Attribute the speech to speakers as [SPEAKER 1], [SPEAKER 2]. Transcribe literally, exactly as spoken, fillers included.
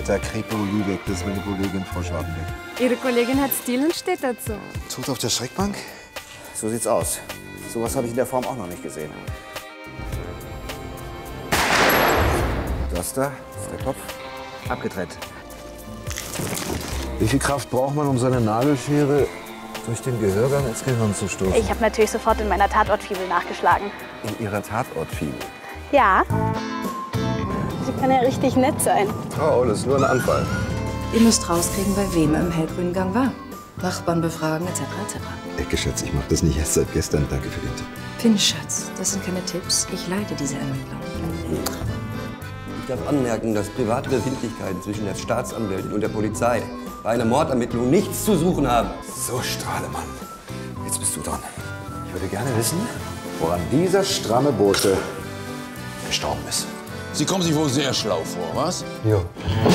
[SPEAKER 1] Peter Kripo-Lübeck, das ist meine Kollegin Frau Schadenbeck.
[SPEAKER 2] Ihre Kollegin hat Stil und steht dazu.
[SPEAKER 1] Tod auf der Schreckbank?
[SPEAKER 3] So sieht's aus. Sowas habe ich in der Form auch noch nicht gesehen. Das da ist der Kopf. Abgetrennt.
[SPEAKER 1] Wie viel Kraft braucht man, um seine Nagelschere durch den Gehörgang ins Gehirn zu stoßen?
[SPEAKER 4] Ich habe natürlich sofort in meiner Tatortfibel nachgeschlagen.
[SPEAKER 1] In Ihrer Tatortfibel?
[SPEAKER 4] Ja. Sie kann ja richtig nett sein.
[SPEAKER 1] Oh, das ist nur ein Anfall.
[SPEAKER 5] Ihr müsst rauskriegen, bei wem er im hellgrünen Gang war. Nachbarn befragen, et cetera et cetera.
[SPEAKER 1] Ecke, Schatz, ich mach das nicht erst seit gestern. Danke für den Tipp.
[SPEAKER 5] Finn, Schatz, das sind keine Tipps. Ich leite diese Ermittlung.
[SPEAKER 6] Ich darf anmerken, dass private Befindlichkeiten zwischen der Staatsanwältin und der Polizei bei einer Mordermittlung nichts zu suchen haben.
[SPEAKER 1] So, Strahlemann. Jetzt bist du dran. Ich würde gerne wissen, woran dieser stramme Bursche gestorben ist.
[SPEAKER 7] Sie kommen sich wohl sehr schlau vor, was?
[SPEAKER 1] Jo.